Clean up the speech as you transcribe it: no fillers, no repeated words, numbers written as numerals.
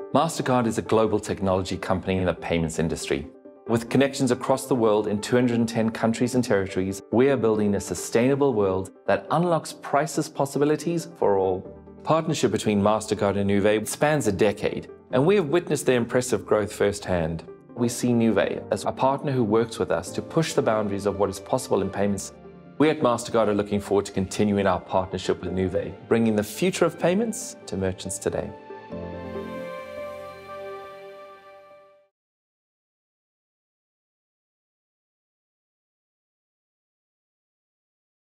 Mastercard is a global technology company in the payments industry. With connections across the world in 210 countries and territories, we are building a sustainable world that unlocks priceless possibilities for all. Partnership between Mastercard and Nuvei spans a decade, and we have witnessed their impressive growth firsthand. We see Nuvei as a partner who works with us to push the boundaries of what is possible in payments. We at Mastercard are looking forward to continuing our partnership with Nuvei, bringing the future of payments to merchants today.